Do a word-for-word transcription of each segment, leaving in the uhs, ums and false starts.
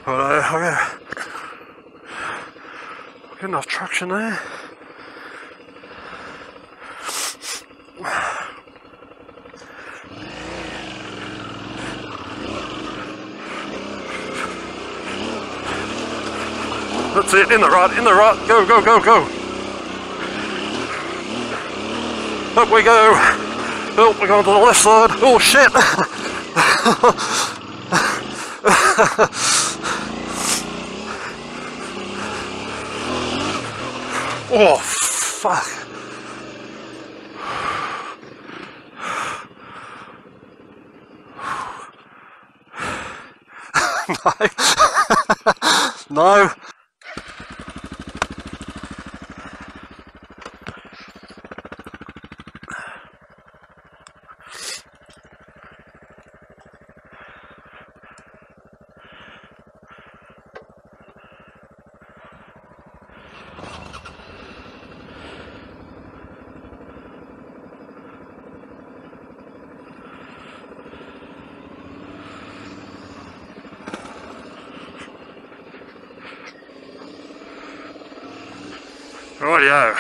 Right, I get enough traction there. That's it, in the rut, in the rut, go, go, go, go. Up we go. Oh, we're going to the left side. Oh shit. Oh fuck. No. No. Rightio.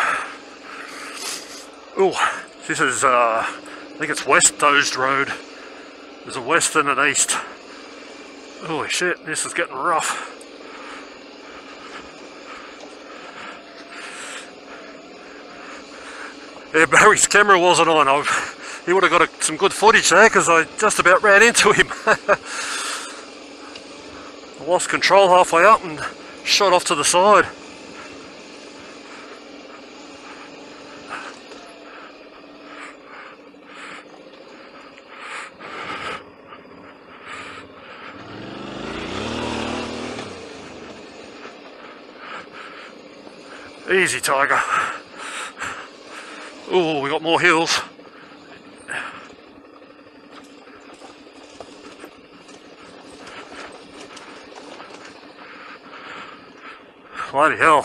Oh, this is, uh, I think it's West Dozed Road. There's a west and an east. Holy shit, this is getting rough. Yeah, Barry's camera wasn't on. I've, he would have got a, some good footage there because I just about ran into him. I lost control halfway up and shot off to the side. Easy, Tiger. Oh, we got more hills. Bloody hell.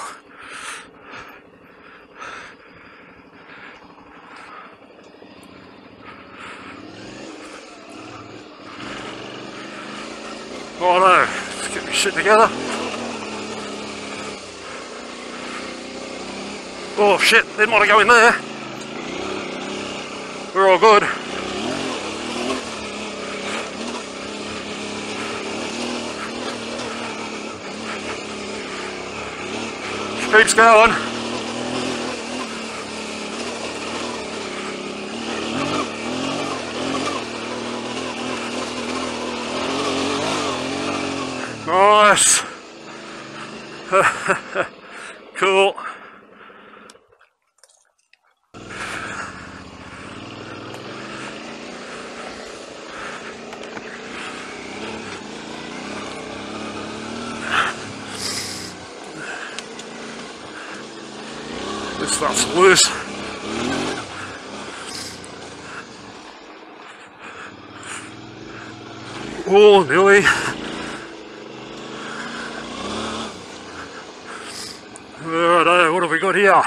Oh no, let's get my shit together. Oh shit, didn't want to go in there. We're all good. Keeps going. Nice. Cool. This stuff's loose. Oh, nearly. Righto, what have we got here?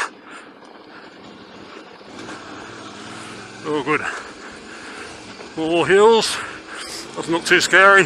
Oh, good. More hills. Doesn't look too scary.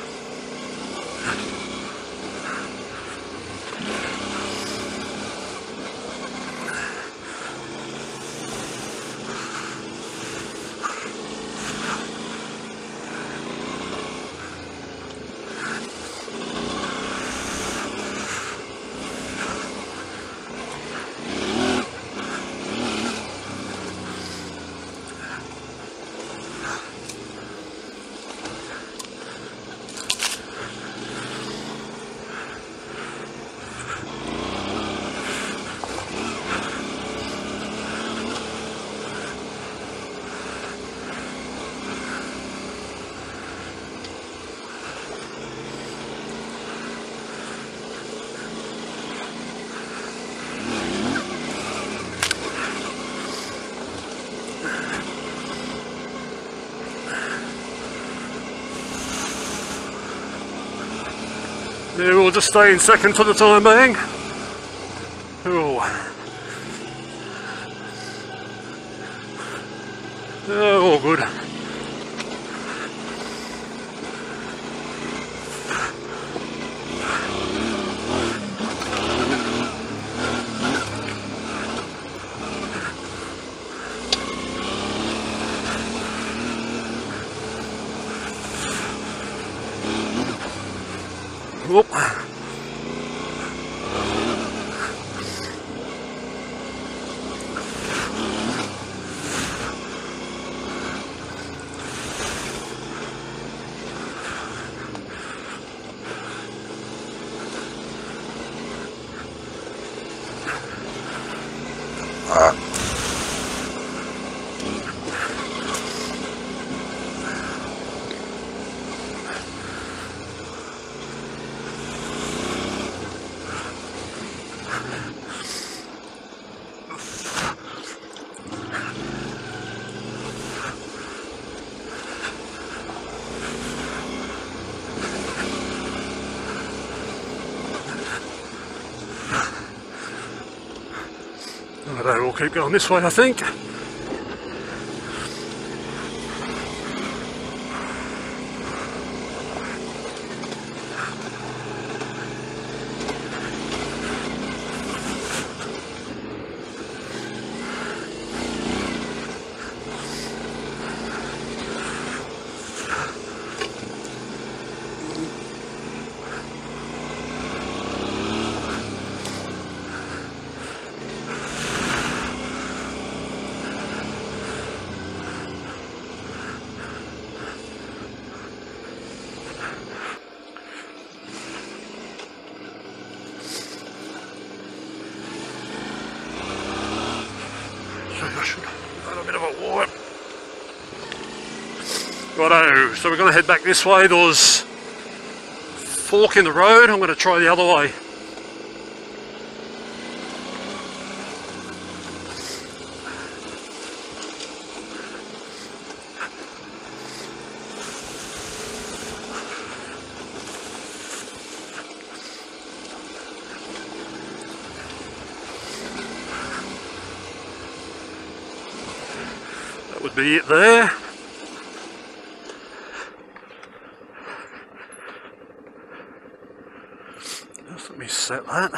Yeah, we'll just stay in second for the time being. Oh. Oh, all good. Whoop. Righto, we'll keep going this way, I think. Righto, so we're going to head back this way. There was a fork in the road. I'm going to try the other way. That would be it there. Just let me set that.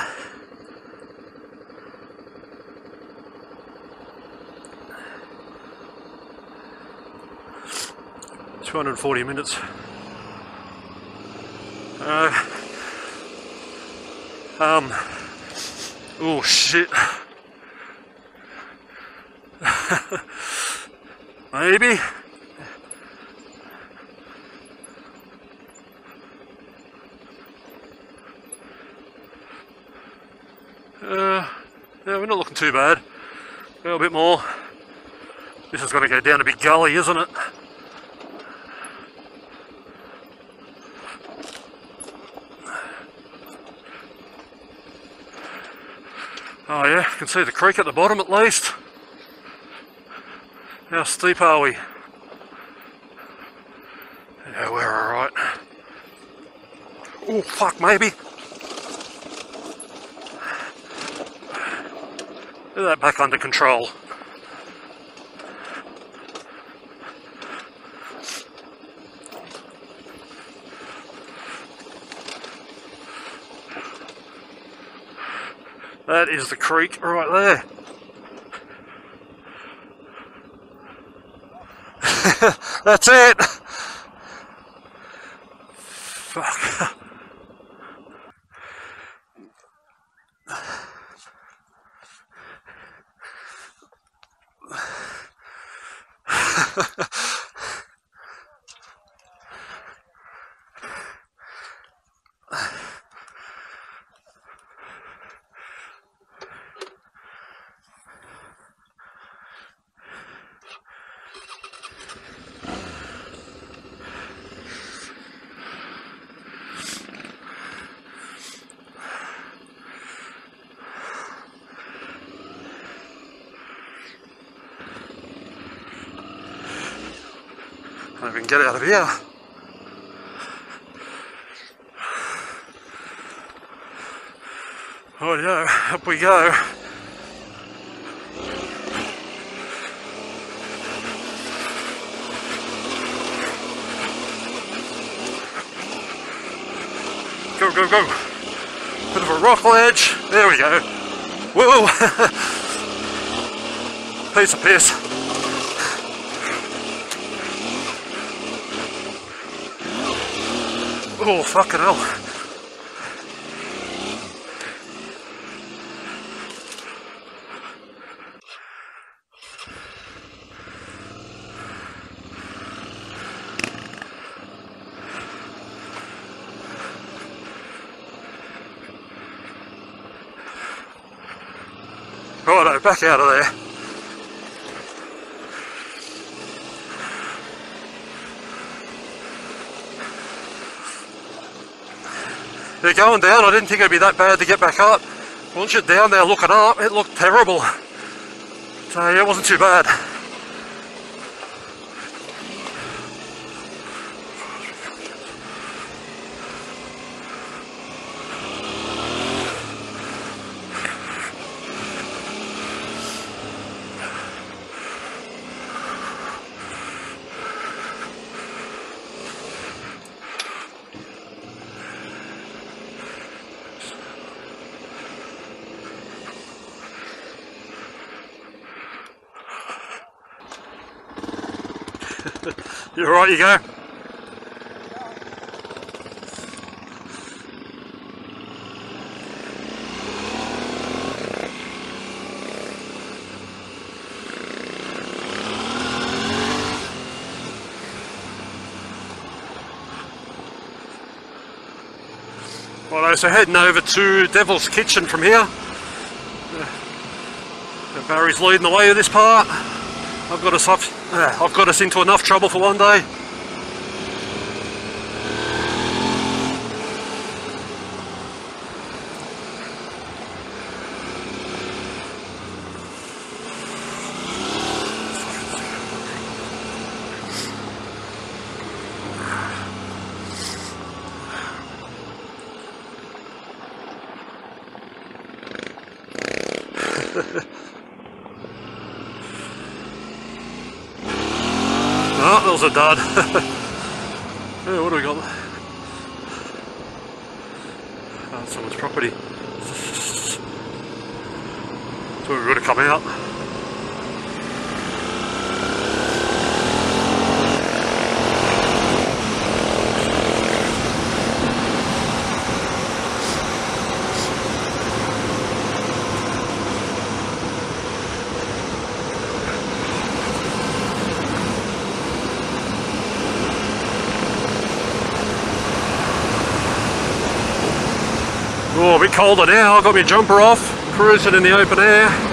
two hundred forty minutes. Uh, um. Oh shit. Maybe. Uh, yeah, we're not looking too bad. A little bit more. This is going to go down a big gully, isn't it? Oh yeah, you can see the creek at the bottom at least. How steep are we? Yeah, we're alright. Oh fuck, maybe. Get that back under control. That is the creek right there. That's it. Fuck. I can get out of here. Oh yeah, up we go. Go, go, go. Bit of a rock ledge. There we go. Whoa! Piece of piss. Oh, fucking hell. back out of there. They're going down. I didn't think it'd be that bad to get back up. Once you're down there looking up, it looked terrible. So yeah, it wasn't too bad. You alright, you go? Righto, so heading over to Devil's Kitchen from here. Uh, Barry's leading the way with this part. I've got us up, uh, I've got us into enough trouble for one day. Oh, that was a dud. Yeah, what do we got? Oh, someone's property. So we've got to come out. Oh, a bit colder now. I've got my jumper off, cruising in the open air.